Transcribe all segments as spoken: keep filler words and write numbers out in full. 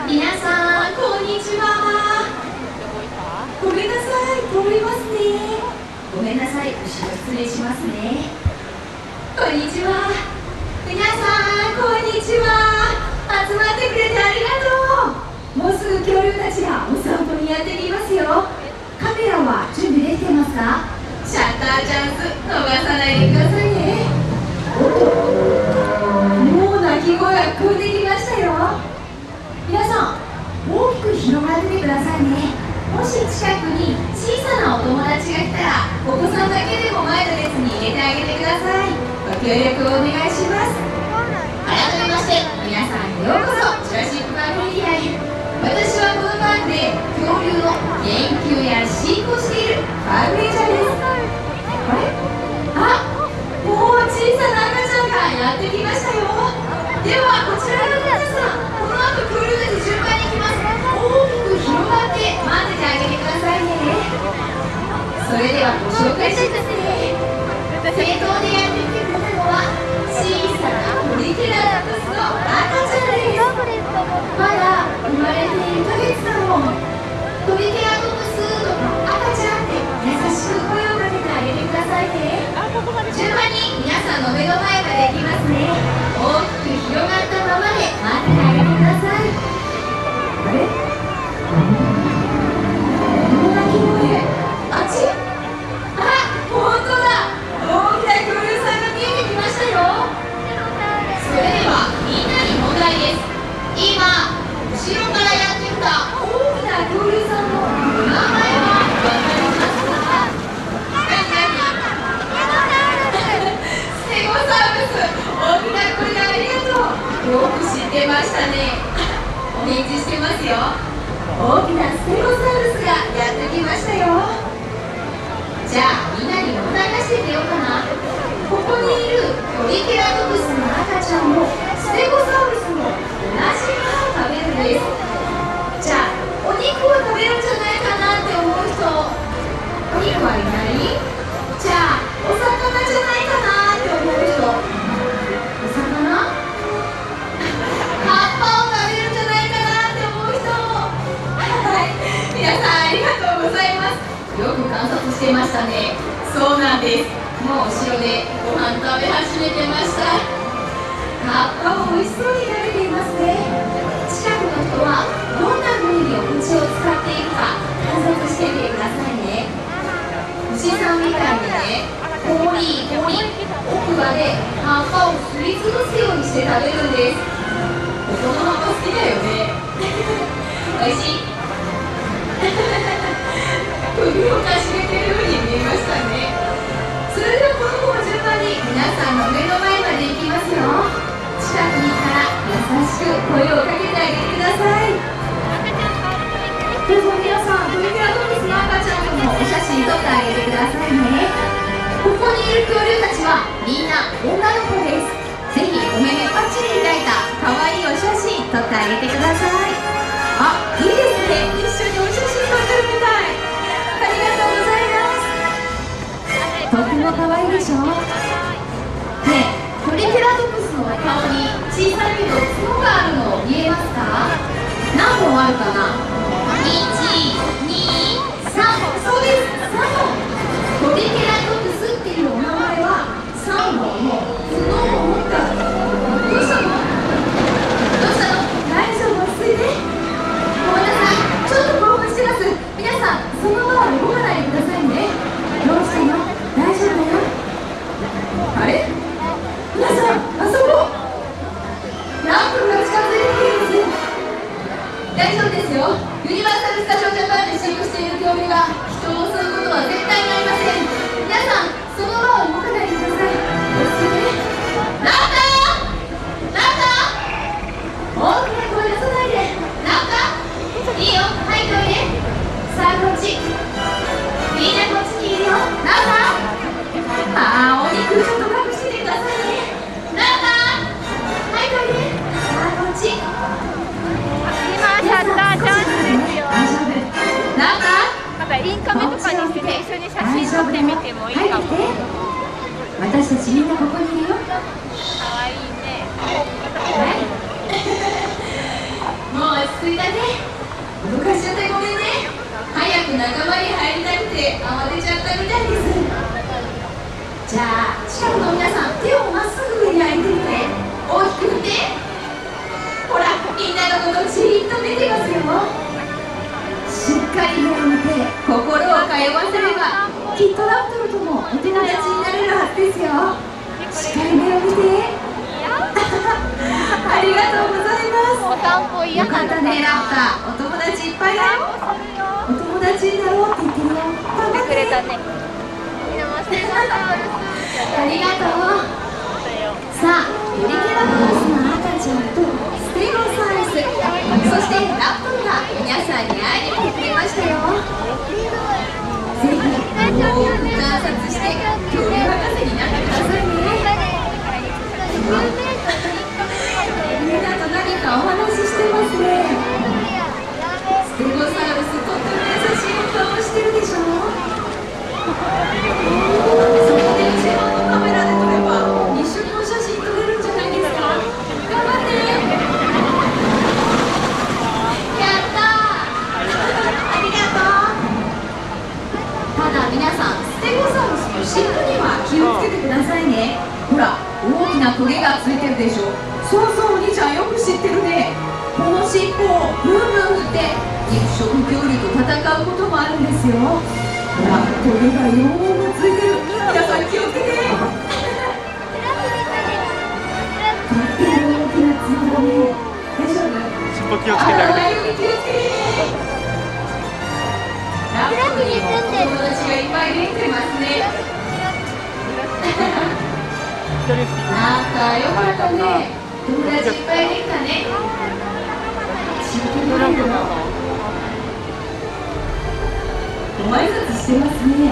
皆さんこんにちは。ごめんなさい、通りますね。ごめんなさい、後ろ失礼しますね。こんにちは。皆さんこんにちは。集まってくれてありがとう。もうすぐ恐竜たちがお散歩にやってきますよ。カメラは準備できてますか？シャッターチャンス逃さないでくださいね。おっと、もう鳴き声が聞こえてきましたよ。皆さん大きく広がっててくださいね。もし近くに小さなお友達が来たらお子さんだけでも前の列に入れてあげてください。ご協力をお願いします。改めまして皆さんようこそジュラシック・パークエリアへ。私はこのパークで恐竜の研究や飼育をしているパークレンジャーです。あれ？あ、もう小さな赤ちゃんがやってきましたよ。ではこちらの皆さん、この後恐竜たち順番に来ます。大きく広がって待っててあげてくださいね。それではご紹介しますね。正当でやってきてくれたのは小さなトリケラトプスの赤ちゃんです。まだ生まれていっかげつだもん。トリケラトプスとか赤ちゃんって優しく声をかけてあげてくださいね。順番に皆さんの目の前まで行きますね。大きく広がったままで待ってあげてください。あれ？この鳴き声、あっち？あ、本当だ。大きな恐竜さんが見えてきましたよ。それではみんなに問題です。今後ろからやってきた大きな恐竜さんのお名前は分かりますか？何何？ステゴサウルス。大きな声でありがとう。よく知ってましたね。お返事してますよ。大きなステゴサウルスがやってきましたよ。じゃあみんなに問題出してみようかな。ここにいるトリケラトプスの赤ちゃんもステゴサウルスも同じ歯を食べるんです。じゃあお肉を食べるんじゃないかなって思う人、お肉はいない？じゃあお魚じゃないかなって思う人、お魚？葉っぱを食べるんじゃないかなって思う人。はい、皆さんありがとうございます。よく観察してましたね。そうなんです。もう後ろでご飯食べ始めてました。葉っぱを美味しそうに食べていますね。近くの人はどんな風にお口を使っているか観察してみてくださいね。牛さんみたいにね、コリコリ奥歯で葉っぱをすりつぶすようにして食べるんです。ここの葉っぱ好きだよね。おいしい。首をかしげてるように見えましたね。それではこの子も順番に皆さんの目の前まで行きますよ。近くにいたら優しく声をかけてあげてください。どうぞ皆さん、トリケラトプスの赤ちゃんともお写真撮ってあげてくださいね。ここにいる恐竜たちはみんな女の子です。ぜひお目目パッチリ開いた可愛いお写真撮ってあげてください。あ、いいですね。一緒にお写真撮ってるみたい。ありがとうございます。とっても可愛いでしょ。ねえ、トリケラトプスの顔に小さいけど角があるの見えますか？何本あるかな？いち、に、さん。そうです、さんぼん。トリケラトプスっていうお名前はさんぼんの角を持った。どうしたの？どうしたの？大丈夫？落ち着いて。ごめんなさい、ちょっと興奮してます。皆さんそのまま動かないでくださいね。どうしたの？大丈夫だよ。あれ？皆さん、あそこランプが近づいてきています。大丈夫ですよ。ユニバーサル・スタジオ・ジャパンで飼育している恐竜が人を襲うことは絶対にありません。皆さんそのまま動かないでください。落ち着いて。ランター！ランター！大きな声出さないで。ランター！いいよ、入っておいで。さあこっち、みんなこっちにいるよ。ランター！あー、お肉ちょっと隠しててくださいね。ランター！入っておいで。さあこっち。 今シャッターチャンスですよ。 ランター？ またインカメとかにしてね、一緒に写真撮ってみてもいいかも。 私たちみんなここにいるよ。 かわいいね。 はい。もう着いたね。脅かしちゃってごめんね。早く仲間に入りたくて慌てちゃったみたいです。じゃあ近くの皆さん、手をまっすぐ上に上げてみて。大きく振って。ほら、みんなのことじーっと見てますよ。しっかり目を見て心を通わせれば、きっとラプトルともお友達になれるはずですよ。しっかり目を見て。ありがとうございます。 お散歩嫌よかったね、ラプター。お友達いっぱいだよ。お友達になろうって言ってるよ。頑張って。 くれたね。 ありがとう。さあ、トリケラトプスの赤ちゃんとステゴサウルス、そしてラプトルが皆さんに会いに来てくれましたよ。ぜひよく観察して恐竜博士になってくださいね。みんなと何かお話ししてますね。ステゴサウルス、とっても優しいお顔してるでしょ。そこで自慢のカメラで撮れば一緒にお写真撮れるんじゃないですか。頑張って。やったーありがとう。ただ皆さん、ステゴサウルスの尻尾には気をつけてくださいね。ほら、大きなトゲがついてるでしょ。そうそう、お兄ちゃんよく知ってるね。この尻尾をブンブン振って肉食恐竜と戦うこともあるんですよ。ほら、トゲがよーくついてる。皆さん気をつけて。とっても大きな角だね。大丈夫？ 尻尾気をつけてあげて。 気をつけて。ラプトルにもお友達がいっぱいできてますね。なんかよかったね。友達いっぱいできたね。知ってるの？ご挨拶してますね。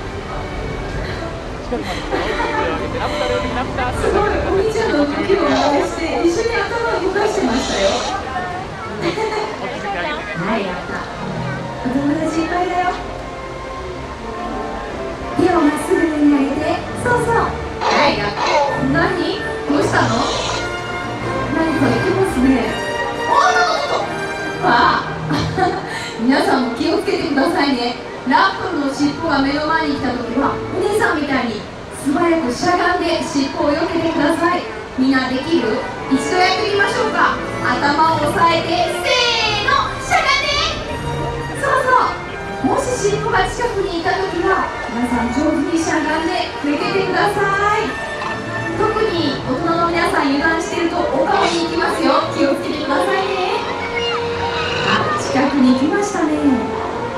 すごい、お兄ちゃんの動きを真似して一緒に頭を動かしてましたよ。はい、やった。お友達いっぱいだよ。手をまっすぐ上に上げて。そうそう。はい、やった。何？どうしたの？何か言ってますね。おっとっとっと。ああ。皆さんも気をつけてくださいね。ラプトルの尻尾が目の前に来た時は、お姉さんみたいに素早くしゃがんで尻尾を避けてください。みんなできる？一度やってみましょうか。頭を押さえて、せーの、しゃがんで。そうそう。もし尻尾が近くにいた時は、皆さん上手にしゃがんで避けてください。特に大人の皆さん油断してるとお顔に行きますよ。気をつけてくださいね。あ、近くに行きましたね。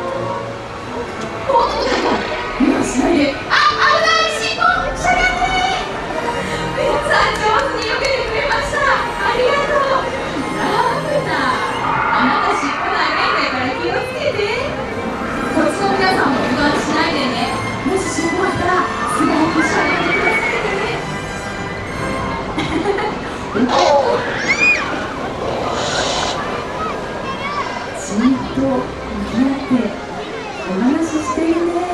おっとっとっと、無理しないで。あ、危ない、尻尾、しゃがんで。皆さん上手に避けてくれました。ありがとう。ラプター、あなた尻尾長いんだから気をつけて。こっちの皆さんも油断しないでね。もし尻尾が来たら素早くしゃがんでくださいね。じっと向き合ってお話ししているね。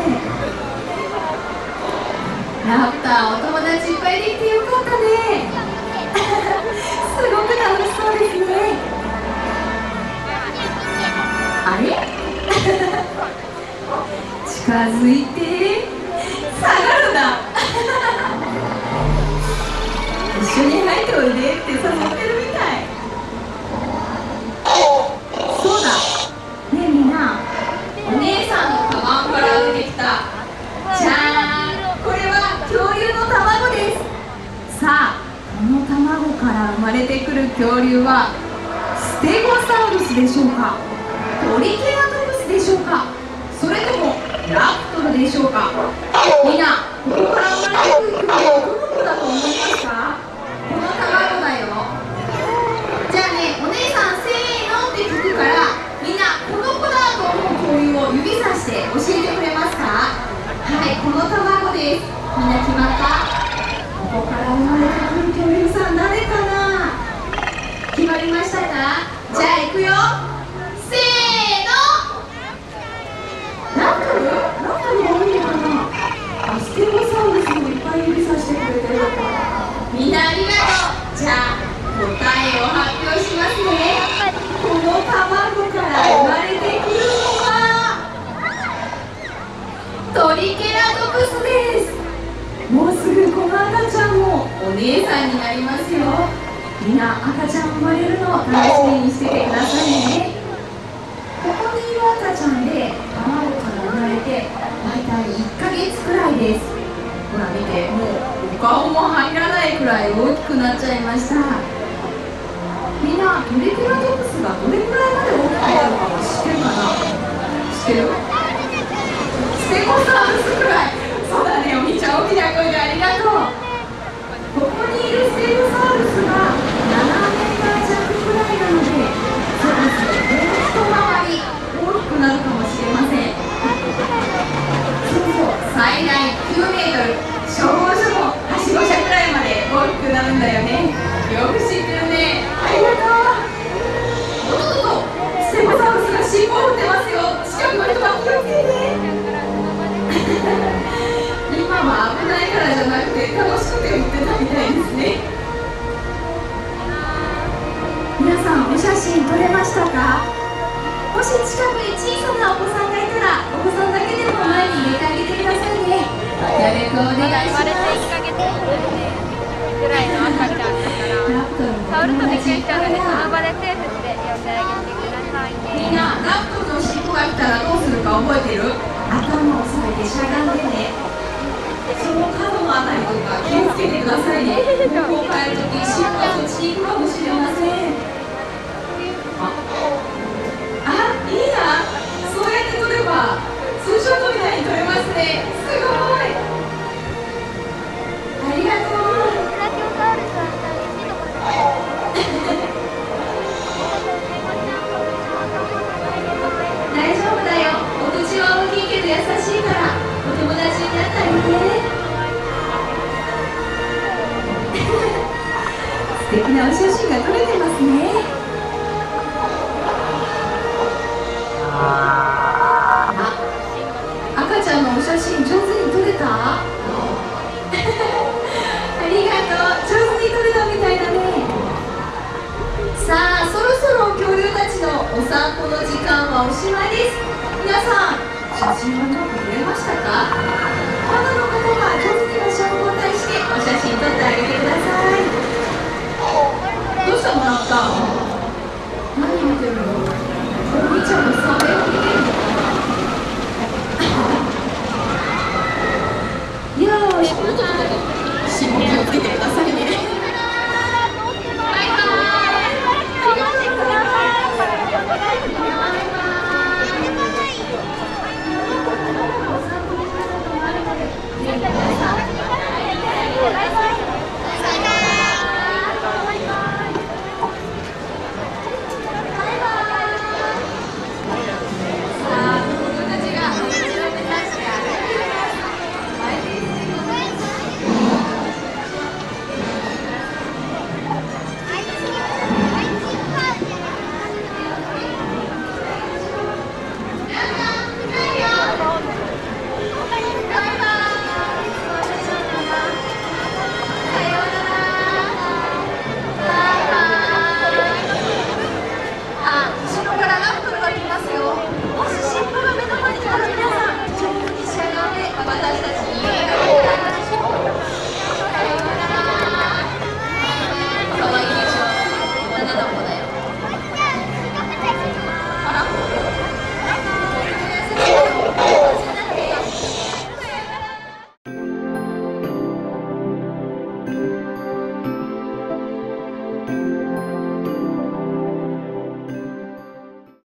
ラプター、お友達いっぱいできてよかったね。すごく楽しそうですね。あれ近づいて下がるな。一緒に入っておいでって誘ってるみたい。そうだねえ、みんな、お姉さんのカバンから出てきたじゃーん、これは恐竜の卵です。さあ、この卵から生まれてくる恐竜はステゴサウルスでしょうか、トリケラトプスでしょうか、それともラプトルでしょうか。みんな、ここから生まれてくる恐竜はどの子だと思いますか？この卵だよ。じゃあね、お姉さんせーのって聞くから、みんなこの子だと思う恐竜を指さして教えてくれますか？はい、この卵です。みんな決まった？ここから生まれてくる恐竜さん誰かな？決まりましたか？じゃあ行くよ。せーの。ラプトル？ラプトルが多いのかな？ステゴサウルスもいっぱい指さみんな赤ちゃん生まれるのを楽しみにしててくださいね。ここにいる赤ちゃんで卵から生まれてだいたいいっかげつくらいです。ほら見て、もうお顔も入らないくらい大きくなっちゃいました。みんなトリケラトプスがどれくらいまで大きくなるかも知ってるかな？知ってる？ステゴサウルスくらい。そうだね、お兄ちゃん大きな声でありがとう。ここにいるステゴサウルスがななメーター弱くらいなので、そうですね、もう一回り大きくなるかもしれません。そうそう、最大きゅうメートル、消防署のはしご車くらいまで大きくなるんだよね。よく知ってるね。ありがとう。おっとっと、ステゴサウルスが尻尾を振ってますよ。近くの人は気をつけて。今は危ないからじゃなくて楽しくて売ってたみたいですね。皆さんお写真撮れましたか？もし近くに小さなお子さんがいたらお子さんだけでも前に入れてあげてくださいね。よろしくお願いします。 生まれていっかげつぐらいの赤ちゃんだから触るとびっくりしちゃうので、その場で手振って呼んであげてくださいね。 みんなラプトルの尻尾が来たらどうするか覚えてる？頭を下げてしゃがんでね。その角のあたりとか気をつけてくださいね。向こう帰るとき尻尾がそっちに行くかもしれません。あ、あ、いいな。そうやって撮ればツーショットみたいに撮れますね。すごい。ありがとう。大丈夫だよ。お口は大きいけど優しいからお友達になってあげて。素敵なお写真が撮れてますね。あ、赤ちゃんのお写真上手に撮れた？ありがとう。上手に撮れたみたいだね。さあ、そろそろ恐竜たちのお散歩の時間はおしまいです。皆さん、写真はうまく撮れましたか？ママの方が上手に場所を交代してお写真撮ってあげてください。